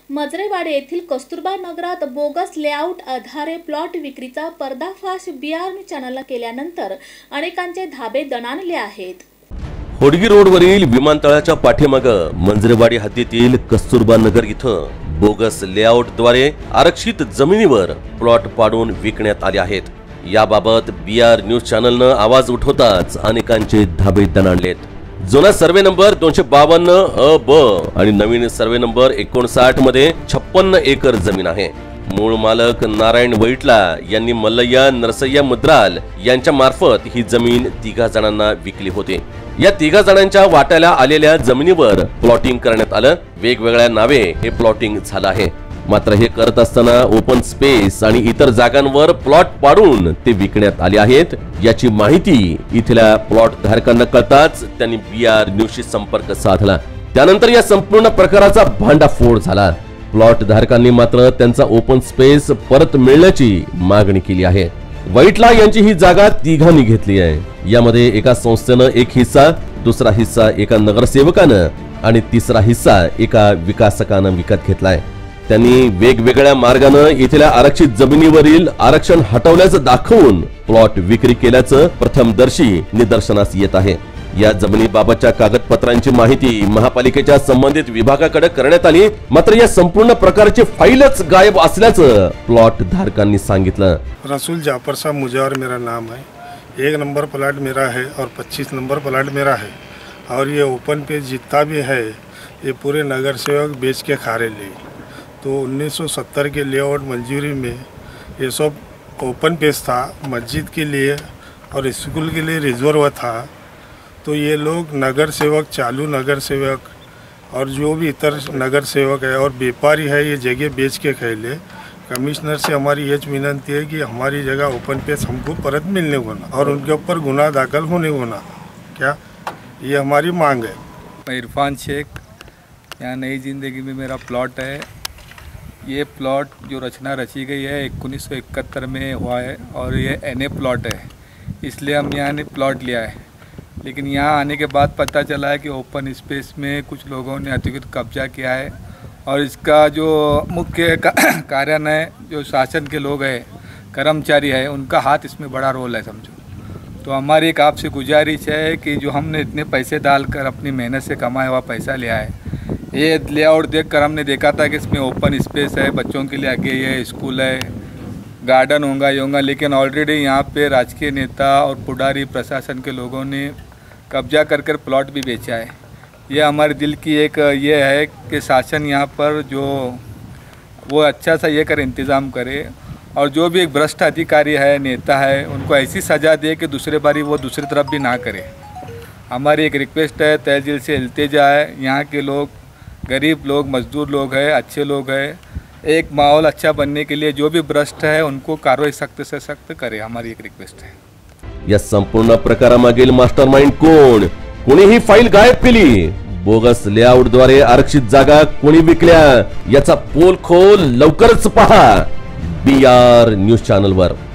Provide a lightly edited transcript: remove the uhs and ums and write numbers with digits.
मजरेवाडी येथील कस्तुरबा नगरात bogus layout आधारे प्लॉट विक्रीचा पर्दाफाश BR न्यूज चॅनलला केल्यानंतर अनेकांचे धाबे दणाणले आहेत। होडगी रोडवरील विमानतळाच्या पाठीमागे मंजरेवाडी हद्दीतील कस्तुरबा नगर इथं बोगस लेआउटद्वारे आरक्षित जमिनीवर प्लॉट पाडून विकण्यात आले आहेत। याबाबत BR न्यूज चॅनलने आवाज उठवताच अनेकांचे धाबे दणाणलेत। जुना सर्वे नंबर 252 AB आणि नवीन सर्वे नंबर 59 मध्ये 56 एकर जमीन आहे। मूळ मालक नारायण वैटला यांनी मल्लय्या नरसय्या मुद्राल यांच्या मार्फत ही जमीन 3 जणांना विकली होती। या 3 जणांच्या वाट्याला आलेल्या जमिनीवर प्लॉटिंग करण्यात आलं। वेगवेगळ्या नावे हे प्लॉटिंग झालं आहे। मात्र हे करत असताना ओपन स्पेस आणि इतर जागांवर प्लॉट पाडून ते विकण्यात आले आहेत। याची माहिती इथल्या प्लॉट धारकांना कळताच त्यांनी BR न्यूजशी संपर्क साधला। त्यानंतर या संपूर्ण प्रकाराचा भांडाफोड झाला। प्लॉट धारकांनी मात्र त्यांचा ओपन स्पेस परत मिळण्याची मागणी केली आहे। वैटला यांची ही जागा 3घांनी घेतली आहे। यामध्ये एका संस्थेनं एक हिस्सा, दुसरा हिस्सा एका नगरसेवकानं आणि तिसरा हिस्सा एका विकासकानं विकत घेतलाय। त्यांनी वेगवेगळ्या मार्गाने इथल्या आरक्षित जमिनीवरील आरक्षण हटवल्याचं दाखवून प्लॉट विक्री केल्याचं प्रथमदर्शी निदर्शनास येत आहे। या जमिनीबाबतच्या कागदपत्रांची माहिती महापालिकेच्या संबंधित विभागाकडे करण्यात आली। मात्र या संपूर्ण प्रकारची फाईलच गायब असल्याचं प्लॉट धारकांनी सांगितलं। रसूल जाफर साहब मुजावर मेरा नाम है। 1 नंबर प्लाट मेरा है और 25 नंबर प्लाट मेरा है और ये ओपन पे जितना भी है ये पूरे नगर सेवक बेच के खा रहे ले। तो 1970 के लेआउट मंजूरी में ये सब ओपन पेस था, मस्जिद के लिए और स्कूल के लिए रिजर्व था। तो ये लोग नगर सेवक, चालू नगर सेवक और जो भी इतर नगर सेवक है और व्यापारी है ये जगह बेच के खेले। कमिश्नर से हमारी ये विनती है कि हमारी जगह ओपन पेस हमको परत मिलने को ना और उनके ऊपर गुनाह दाखिल होने को ना, क्या ये हमारी मांग है। मैं इरफान शेख, यहाँ नई ज़िंदगी में मेरा प्लॉट है। ये प्लॉट जो रचना रची गई है 1971 में हुआ है और ये NA प्लॉट है, इसलिए हम यहाँ ने प्लॉट लिया है। लेकिन यहाँ आने के बाद पता चला है कि ओपन स्पेस में कुछ लोगों ने अतिरिक्त कब्जा किया है और इसका जो मुख्य कारण है, जो शासन के लोग हैं, कर्मचारी है, उनका हाथ इसमें बड़ा रोल है समझो। तो हमारी एक आपसे गुजारिश है कि जो हमने इतने पैसे डालकर अपनी मेहनत से कमाया हुआ पैसा लिया है, ये लेआउट देखकर हमने देखा था कि इसमें ओपन स्पेस है, बच्चों के लिए आगे ये स्कूल है, गार्डन होगा ये होगा, लेकिन ऑलरेडी यहाँ पे राजकीय नेता और पुडारी प्रशासन के लोगों ने कब्जा कर प्लॉट भी बेचा है। ये हमारे दिल की एक ये है कि शासन यहाँ पर जो वो अच्छा सा ये करे, इंतज़ाम करे और जो भी एक भ्रष्ट अधिकारी है, नेता है, उनको ऐसी सज़ा दे कि दूसरे बारी वो दूसरी तरफ भी ना करे। हमारी एक रिक्वेस्ट है, तहे दिल से इल्तिजा है, यहाँ के लोग गरीब लोग, मजदूर लोग हैं, अच्छे लोग हैं, एक माहौल अच्छा बनने के लिए जो भी भ्रष्ट है उनको कार्रवाई सख्त से सख्त करे, हमारी एक रिक्वेस्ट है। या संपूर्ण प्रकारामागील मास्टरमाइंड कोण, कोणी ही फाईल गायब केली, बोगस लेआउटद्वारे आरक्षित जागा कोणी विकल्या, याचा पोलखोल लवकरच पहा BR न्यूज चॅनलवर।